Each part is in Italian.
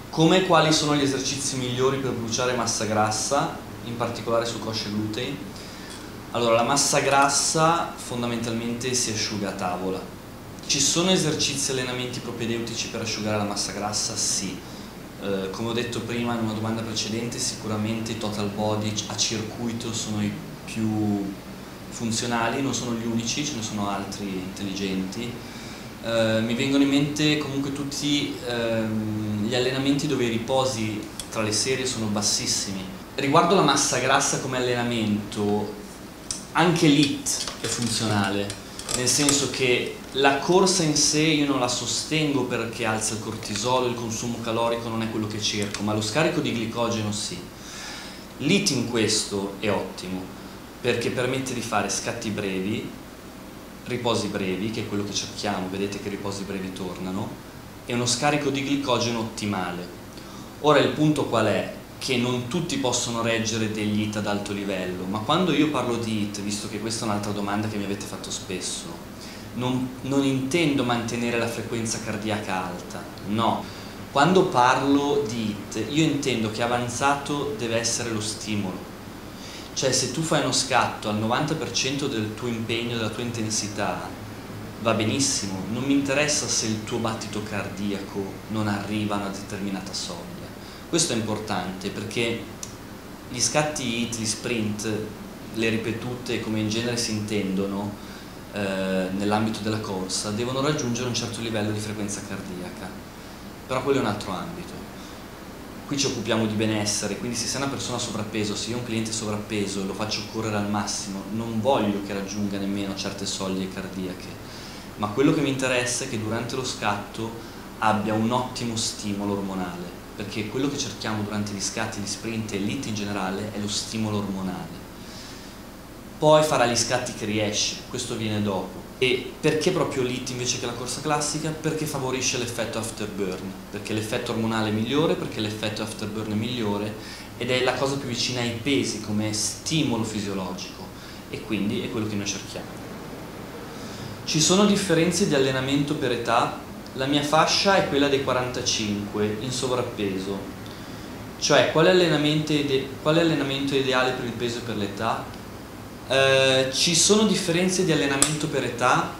Come e quali sono gli esercizi migliori per bruciare massa grassa, in particolare su coscia e glutei? Allora, la massa grassa fondamentalmente si asciuga a tavola. Ci sono esercizi e allenamenti propedeutici per asciugare la massa grassa? Sì. Come ho detto prima in una domanda precedente, sicuramente i total body a circuito sono i più funzionali, non sono gli unici, ce ne sono altri intelligenti. Mi vengono in mente comunque tutti gli allenamenti dove i riposi tra le serie sono bassissimi. Riguardo la massa grassa come allenamento, anche l'HIIT è funzionale, nel senso che la corsa in sé io non la sostengo perché alza il cortisolo, il consumo calorico non è quello che cerco, ma lo scarico di glicogeno sì. L'HIIT in questo è ottimo perché permette di fare scatti brevi, riposi brevi, che è quello che cerchiamo, vedete che i riposi brevi tornano, e uno scarico di glicogeno ottimale. Ora il punto qual è? Che non tutti possono reggere degli HIIT ad alto livello, ma quando io parlo di HIIT, visto che questa è un'altra domanda che mi avete fatto spesso, non intendo mantenere la frequenza cardiaca alta, no. Quando parlo di HIIT io intendo che avanzato deve essere lo stimolo. Cioè se tu fai uno scatto al 90% del tuo impegno, della tua intensità, va benissimo, non mi interessa se il tuo battito cardiaco non arriva a una determinata soglia. Questo è importante perché gli scatti HIIT, gli sprint, le ripetute come in genere si intendono nell'ambito della corsa, devono raggiungere un certo livello di frequenza cardiaca, però quello è un altro ambito. Qui ci occupiamo di benessere, quindi se sei una persona sovrappeso, se io ho un cliente sovrappeso e lo faccio correre al massimo, non voglio che raggiunga nemmeno certe soglie cardiache, ma quello che mi interessa è che durante lo scatto abbia un ottimo stimolo ormonale, perché quello che cerchiamo durante gli scatti, gli sprint e l'HIIT in generale è lo stimolo ormonale. Poi farà gli scatti che riesce, questo viene dopo. E perché proprio l'HIIT invece che la corsa classica? Perché favorisce l'effetto afterburn, perché l'effetto ormonale è migliore, perché l'effetto afterburn è migliore ed è la cosa più vicina ai pesi come stimolo fisiologico e quindi è quello che noi cerchiamo. Ci sono differenze di allenamento per età? La mia fascia è quella dei 45 in sovrappeso, cioè quale allenamento è ideale per il peso e per l'età? Ci sono differenze di allenamento per età?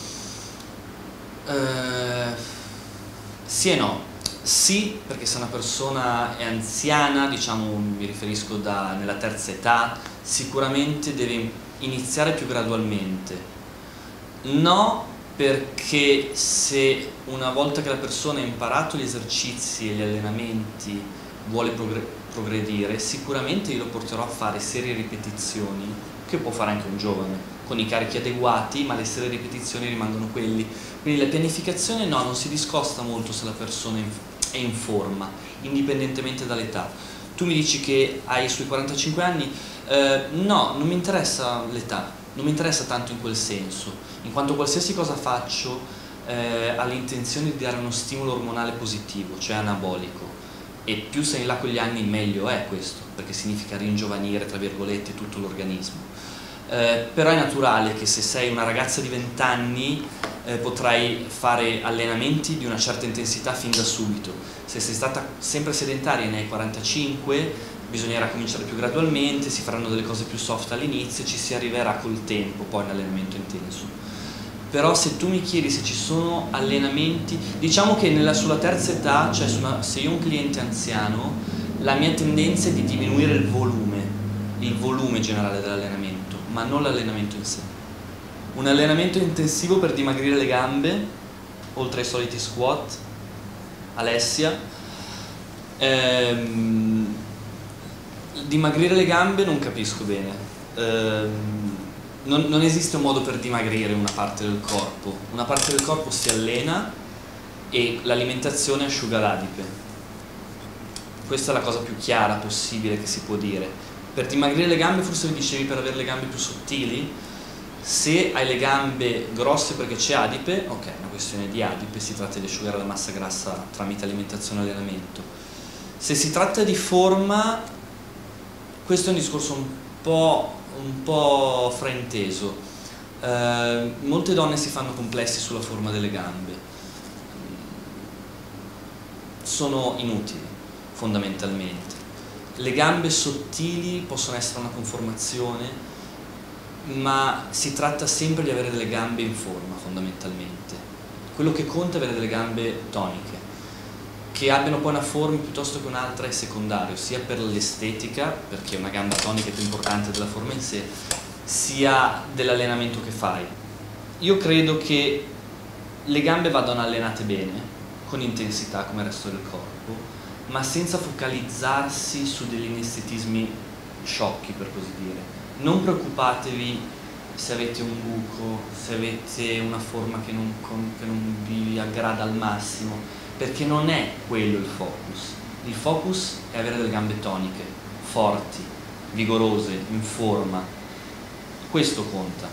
Sì e no. Sì, perché se una persona è anziana, diciamo, mi riferisco nella terza età, sicuramente deve iniziare più gradualmente. No, perché se una volta che la persona ha imparato gli esercizi e gli allenamenti vuole progredire, sicuramente io lo porterò a fare serie ripetizioni che può fare anche un giovane, con i carichi adeguati, ma le serie ripetizioni rimangono quelli. Quindi la pianificazione no, non si discosta molto se la persona è in forma, indipendentemente dall'età. Tu mi dici che hai sui 45 anni, no, non mi interessa l'età, non mi interessa tanto in quel senso, in quanto qualsiasi cosa faccio ha l'intenzione di dare uno stimolo ormonale positivo, cioè anabolico. E più sei in là con gli anni meglio è questo, perché significa ringiovanire, tra virgolette, tutto l'organismo. Però è naturale che se sei una ragazza di 20 anni potrai fare allenamenti di una certa intensità fin da subito. Se sei stata sempre sedentaria e ne hai 45, bisognerà cominciare più gradualmente, si faranno delle cose più soft all'inizio e ci si arriverà col tempo poi in allenamento intenso. Però se tu mi chiedi se ci sono allenamenti, diciamo che sulla terza età, cioè se io ho un cliente anziano, la mia tendenza è di diminuire il volume generale dell'allenamento, ma non l'allenamento in sé. Un allenamento intensivo per dimagrire le gambe, oltre ai soliti squat, Alessia. Dimagrire le gambe non capisco bene. Non esiste un modo per dimagrire una parte del corpo. Una parte del corpo si allena e l'alimentazione asciuga l'adipe. Questa è la cosa più chiara possibile che si può dire. Per dimagrire le gambe, forse mi dicevi per avere le gambe più sottili? Se hai le gambe grosse perché c'è adipe, ok, è una questione di adipe, si tratta di asciugare la massa grassa tramite alimentazione e allenamento. Se si tratta di forma, questo è un discorso un po' frainteso. Molte donne si fanno complessi sulla forma delle gambe. sono inutili fondamentalmente. Le gambe sottili possono essere una conformazione, ma si tratta sempre di avere delle gambe in forma fondamentalmente. Quello che conta è avere delle gambe toniche. Che abbiano poi una forma piuttosto che un'altra è secondario, sia per l'estetica, perché una gamba tonica è più importante della forma in sé, sia dell'allenamento che fai. Io credo che le gambe vadano allenate bene, con intensità come il resto del corpo, ma senza focalizzarsi su degli inestetismi sciocchi, per così dire. Non preoccupatevi se avete un buco, se avete una forma che non vi aggrada al massimo, perché non è quello il focus. Il focus è avere delle gambe toniche, forti, vigorose, in forma. Questo conta.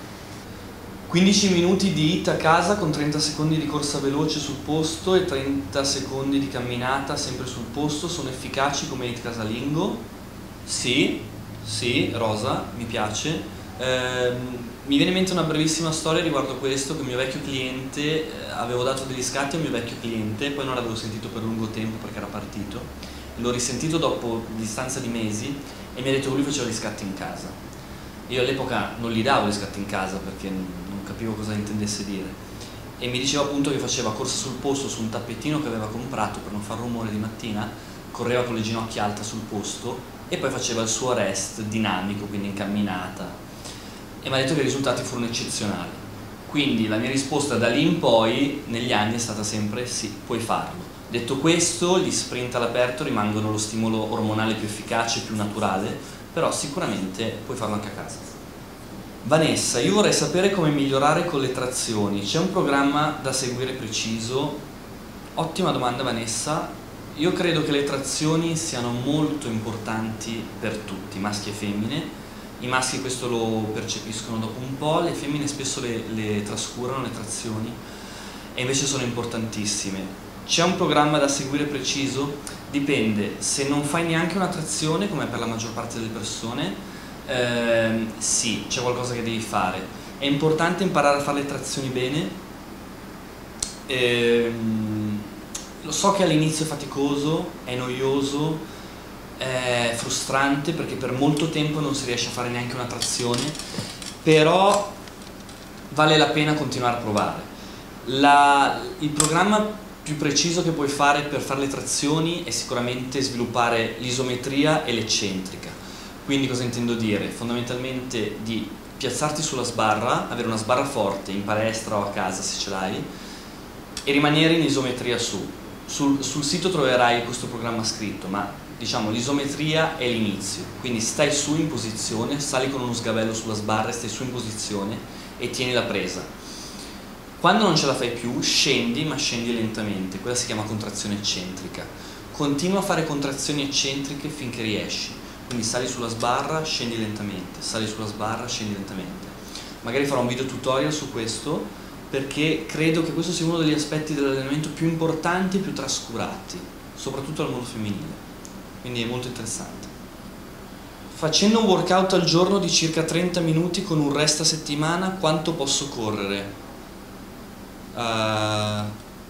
15 minuti di hit a casa con 30 secondi di corsa veloce sul posto e 30 secondi di camminata sempre sul posto sono efficaci come hit casalingo? Sì, Rosa, mi piace. Mi viene in mente una brevissima storia riguardo questo, che un mio vecchio cliente, avevo dato degli scatti a un mio vecchio cliente, poi non l'avevo sentito per lungo tempo perché era partito, l'ho risentito dopo distanza di mesi e mi ha detto che lui faceva gli scatti in casa. Io all'epoca non gli davo gli scatti in casa perché non capivo cosa intendesse dire, e mi diceva appunto che faceva corsa sul posto su un tappetino che aveva comprato per non far rumore di mattina, correva con le ginocchia alte sul posto e poi faceva il suo rest dinamico, quindi in camminata, e mi ha detto che i risultati furono eccezionali. Quindi la mia risposta da lì in poi negli anni è stata sempre sì, puoi farlo. Detto questo, gli sprint all'aperto rimangono lo stimolo ormonale più efficace, più naturale, però sicuramente puoi farlo anche a casa. Vanessa, io vorrei sapere come migliorare con le trazioni, c'è un programma da seguire preciso? Ottima domanda Vanessa, io credo che le trazioni siano molto importanti per tutti, maschi e femmine. I maschi questo lo percepiscono dopo un po', le femmine spesso le trascurano, le trazioni, e invece sono importantissime. C'è un programma da seguire preciso? Dipende, se non fai neanche una trazione, come per la maggior parte delle persone, sì, c'è qualcosa che devi fare. È importante imparare a fare le trazioni bene. Lo so che all'inizio è faticoso, è noioso, è frustrante perché per molto tempo non si riesce a fare neanche una trazione, però vale la pena continuare a provare. Il programma più preciso che puoi fare per fare le trazioni è sicuramente sviluppare l'isometria e l'eccentrica. Quindi cosa intendo dire? Fondamentalmente di piazzarti sulla sbarra, avere una sbarra forte in palestra o a casa se ce l'hai, e rimanere in isometria su. Sul sito troverai questo programma scritto, ma diciamo l'isometria è l'inizio, quindi stai su in posizione, sali con uno sgabello sulla sbarra, stai su in posizione e tieni la presa. Quando non ce la fai più scendi, ma scendi lentamente, quella si chiama contrazione eccentrica. Continua a fare contrazioni eccentriche finché riesci, quindi sali sulla sbarra, scendi lentamente, sali sulla sbarra, scendi lentamente. Magari farò un video tutorial su questo, perché credo che questo sia uno degli aspetti dell'allenamento più importanti e più trascurati, soprattutto al mondo femminile. Quindi è molto interessante. Facendo un workout al giorno di circa 30 minuti con un rest a settimana, quanto posso correre? Non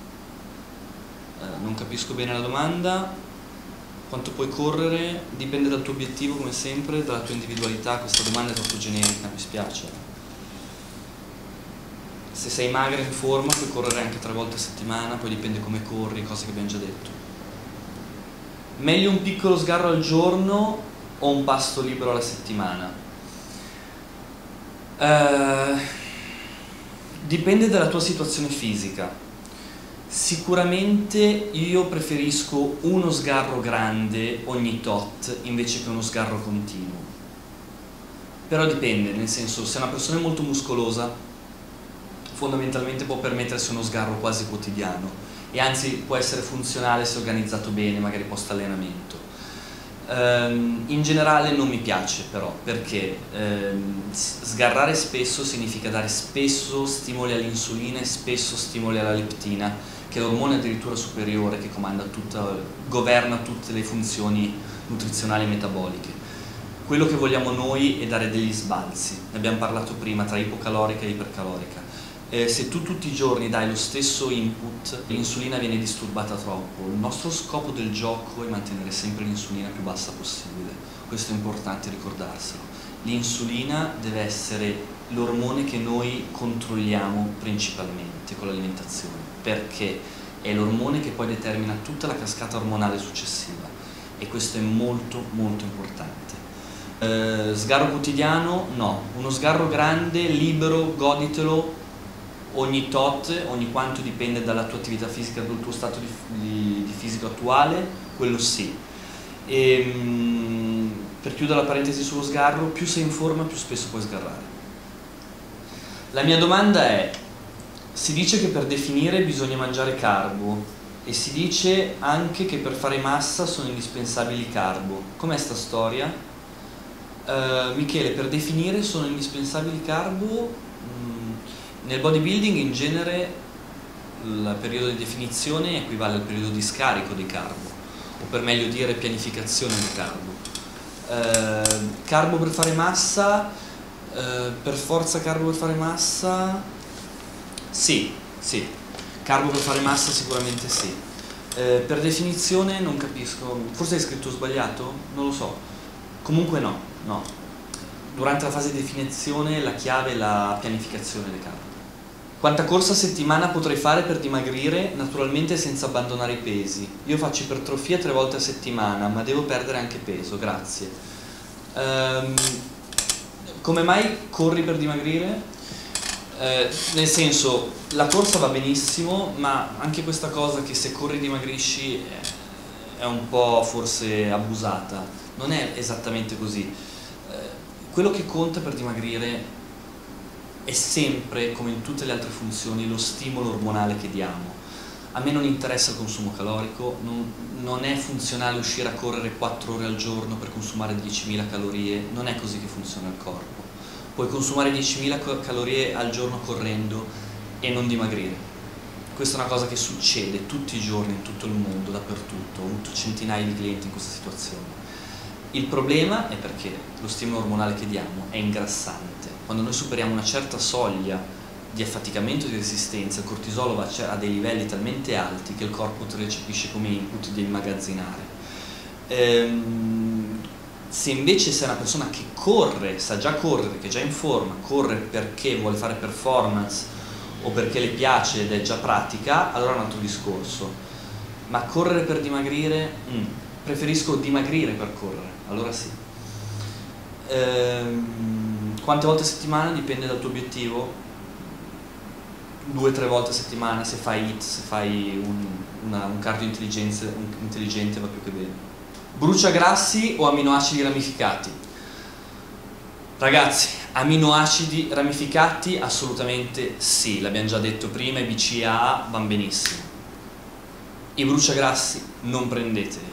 capisco bene la domanda. Quanto puoi correre? Dipende dal tuo obiettivo, come sempre, dalla tua individualità. Questa domanda è troppo generica, mi spiace. Se sei magra in forma puoi correre anche 3 volte a settimana, poi dipende come corri, cose che abbiamo già detto. Meglio un piccolo sgarro al giorno o un pasto libero alla settimana? Dipende dalla tua situazione fisica. Sicuramente io preferisco uno sgarro grande ogni tot invece che uno sgarro continuo. Però dipende, nel senso, se una persona è molto muscolosa, fondamentalmente può permettersi uno sgarro quasi quotidiano, e anzi può essere funzionale se organizzato bene, magari post allenamento. In generale non mi piace però, perché sgarrare spesso significa dare spesso stimoli all'insulina e spesso stimoli alla leptina, che è l'ormone addirittura superiore che governa tutte le funzioni nutrizionali e metaboliche. Quello che vogliamo noi è dare degli sbalzi, ne abbiamo parlato prima, tra ipocalorica e ipercalorica. Se tu tutti i giorni dai lo stesso input, l'insulina viene disturbata troppo. Il nostro scopo del gioco è mantenere sempre l'insulina più bassa possibile. Questo è importante ricordarselo. L'insulina deve essere l'ormone che noi controlliamo principalmente con l'alimentazione, perché è l'ormone che poi determina tutta la cascata ormonale successiva, e questo è molto molto importante. Sgarro quotidiano? No. Uno sgarro grande, libero, goditelo, ogni tot, ogni quanto, dipende dalla tua attività fisica, dal tuo stato di fisico attuale, quello sì. Per chiudere la parentesi sullo sgarro, più sei in forma più spesso puoi sgarrare. La mia domanda è: si dice che per definire bisogna mangiare carbo e si dice anche che per fare massa sono indispensabili i carbo. Com'è sta storia? Michele, per definire sono indispensabili i carbo? Nel bodybuilding in genere il periodo di definizione equivale al periodo di scarico di carbo, o per meglio dire pianificazione di carbo. Carbo per fare massa, per forza carbo per fare massa? Sì, sì, carbo per fare massa sicuramente sì. Per definizione non capisco, forse hai scritto sbagliato? Non lo so. Comunque no, no. Durante la fase di definizione la chiave è la pianificazione del carbo. Quanta corsa a settimana potrei fare per dimagrire, naturalmente senza abbandonare i pesi? Io faccio ipertrofia 3 volte a settimana, ma devo perdere anche peso, grazie. Come mai corri per dimagrire? Nel senso, la corsa va benissimo, ma anche questa cosa che se corri dimagrisci è un po' forse abusata. Non è esattamente così. Quello che conta per dimagrire è sempre, come in tutte le altre funzioni, lo stimolo ormonale che diamo. A me non interessa il consumo calorico, non è funzionale uscire a correre 4 ore al giorno per consumare 10.000 calorie, non è così che funziona il corpo. Puoi consumare 10.000 calorie al giorno correndo e non dimagrire. Questa è una cosa che succede tutti i giorni in tutto il mondo, dappertutto. Ho avuto centinaia di clienti in questa situazione. Il problema è perché lo stimolo ormonale che diamo è ingrassante. Quando noi superiamo una certa soglia di affaticamento e di resistenza, il cortisolo va a dei livelli talmente alti che il corpo te lo recepisce come input da immagazzinare. Se invece sei una persona che corre, sa già correre, che è già in forma, corre perché vuole fare performance o perché le piace ed è già pratica, allora è un altro discorso. Ma correre per dimagrire? Preferisco dimagrire per correre, allora sì. Quante volte a settimana? Dipende dal tuo obiettivo. 2-3 volte a settimana, se fai HIIT, se fai un cardio intelligente va più che bene. Bruciagrassi o aminoacidi ramificati? Ragazzi, aminoacidi ramificati assolutamente sì, l'abbiamo già detto prima, i BCAA vanno benissimo. I bruciagrassi non prendeteli,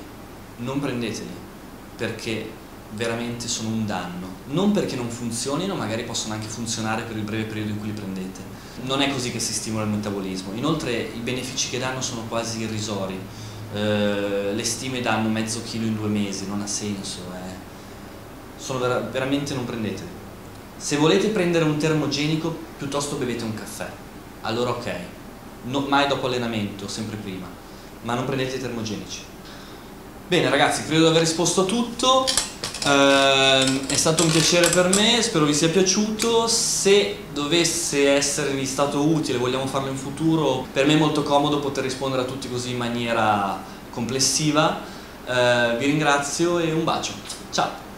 perché veramente sono un danno. Non perché non funzionino, magari possono anche funzionare per il breve periodo in cui li prendete. Non è così che si stimola il metabolismo. Inoltre i benefici che danno sono quasi irrisori. Le stime danno mezzo chilo in 2 mesi, non ha senso. Sono veramente non prendeteli. Se volete prendere un termogenico, piuttosto bevete un caffè. Allora ok, mai dopo allenamento, sempre prima, ma non prendete i termogenici. Bene ragazzi, credo di aver risposto a tutto. È stato un piacere per me, spero vi sia piaciuto. Se dovesse esservi stato utile, vogliamo farlo in futuro, per me è molto comodo poter rispondere a tutti così in maniera complessiva. Vi ringrazio e un bacio, ciao!